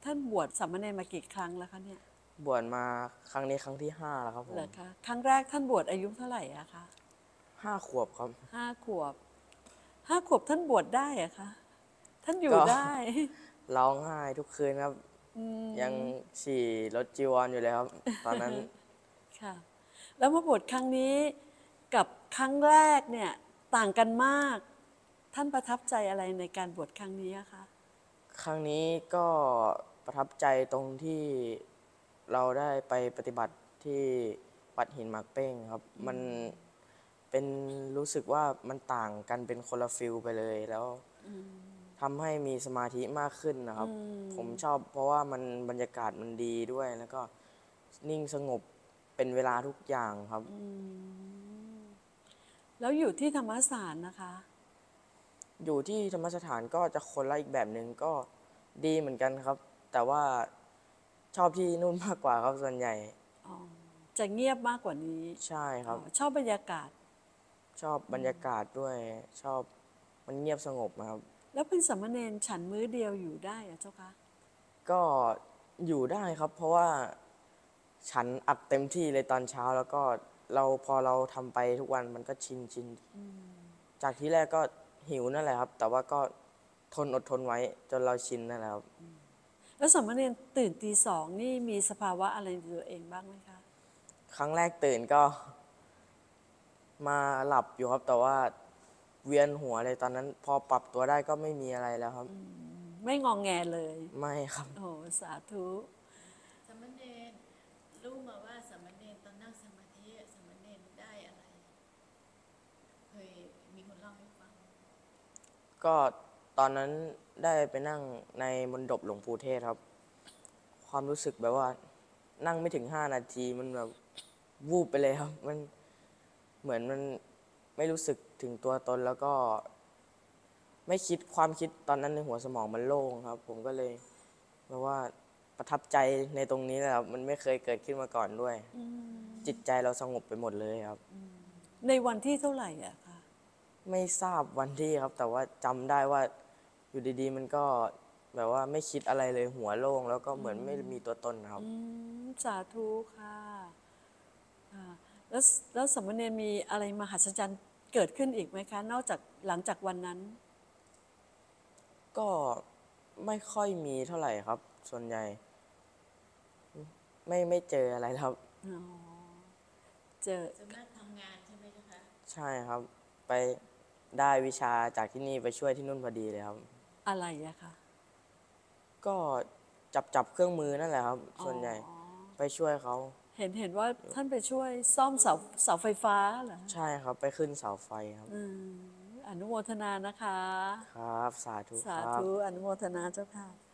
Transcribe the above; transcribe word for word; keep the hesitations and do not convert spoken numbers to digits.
ท่านบวชสามเณรมากี่ครั้งแล้วคะเนี่ยบวชมาครั้งนี้ครั้งที่ห้าแล้วครับผมเหรอคะครั้งแรกท่านบวชอายุเท่าไหร่อะคะห้าขวบครับห้าขวบห้าขวบท่านบวชได้อะคะท่านอยู่ก็ได้ร้องไห้ทุกคืนครับอืยังมฉี่รถจีวรออยู่เลยครับตอนนั้นค่ะแล้วมาบวชครั้งนี้กับครั้งแรกเนี่ยต่างกันมากท่านประทับใจอะไรในการบวชครั้งนี้อะคะครั้งนี้ก็ประทับใจตรงที่เราได้ไปปฏิบัติที่วัดหินหมากเป้งครับมันเป็นรู้สึกว่ามันต่างกันเป็นคนละฟิลไปเลยแล้วทำให้มีสมาธิมากขึ้นนะครับ ผมชอบเพราะว่ามันบรรยากาศมันดีด้วยแล้วก็นิ่งสงบเป็นเวลาทุกอย่างครับแล้วอยู่ที่ธรรมศาสตร์นะคะอยู่ที่ธรรมสถานก็จะคนละอีกแบบหนึ่งก็ดีเหมือนกันครับ แต่ว่าชอบที่นู่นมากกว่าครับส่วนใหญ่อ๋อจะเงียบมากกว่านี้ใช่คอ๋อรับชอบบรรยากาศชอบบรรยากาศด้วยชอบมันเงียบสงบนะครับแล้วเป็นสามเณรฉันมื้อเดียวอยู่ได้อะเจ้าคะก็อยู่ได้ครับ เพราะว่าฉันอัดเต็มที่เลยตอนเช้าแล้วก็เราพอเราทำไปทุกวันมันก็ชินชินจากที่แรกก็หิวนั่นแหละครับ แต่ว่าก็ทนอดทนไว้จนเราชินนั่นแหละครับแล้วสามเณรตื่นตีสองนี่มีสภาวะอะไรในตัวเองบ้างไหมคะครั้งแรกตื่นก็มาหลับอยู่ครับ แต่ว่าเวียนหัวเลยตอนนั้นพอปรับตัวได้ก็ไม่มีอะไรแล้วครับไม่งองแงเลยไม่ครับโอ้สาธุสามเณรรู้มาว่าสามเณรตอนนั่งสมาธิสามเณรได้อะไรเคยมีคนเล่าให้ฟังก็ตอนนั้นได้ไปนั่งในมณฑปหลวงปู่เทศครับ ความรู้สึกแบบว่านั่งไม่ถึงห้านาทีมันแบบวูบไปเลยครับมันเหมือนมันไม่รู้สึกถึงตัวตนแล้วก็ไม่คิดความคิดตอนนั้นในหัวสมองมันโล่งครับ ผมก็เลยแบบว่าประทับใจในตรงนี้นะครับมันไม่เคยเกิดขึ้นมาก่อนด้วยจิตใจเราสงบไปหมดเลยครับในวันที่เท่าไหร่อะคะไม่ทราบวันที่ครับ แต่ว่าจำได้ว่าอยู่ดีๆ มันก็แบบว่าไม่คิดอะไรเลยหัวโล่งแล้วก็เหมือนไม่มีตัวตนครับอืมสาธุค่ะอ่าแล้วแล้วสามเณรมีอะไรมหัศจรรย์เกิดขึ้นอีกไหมคะ นอกจากหลังจากวันนั้นก็ไม่ค่อยมีเท่าไหร่ครับ ส่วนใหญ่ไม่ไม่เจออะไรครับอ๋อ เจอส่วนมากทำงานใช่ไหมเจ้าคะใช่ครับ ไปได้วิชาจากที่นี่ไปช่วยที่นู่นพอดีเลยครับอะไรอะคะก็จับจับเครื่องมือนั่นแหละครับ ส่วนใหญ่ไปช่วยเขาเห็นเห็นว่าท่านไปช่วยซ่อมเสาเสาไฟฟ้าเหรอใช่ครับไปขึ้นเสาไฟครับอืมอนุโมทนานะคะครับสาธุสาครับธุอนุโมทนาเจ้าค่ะ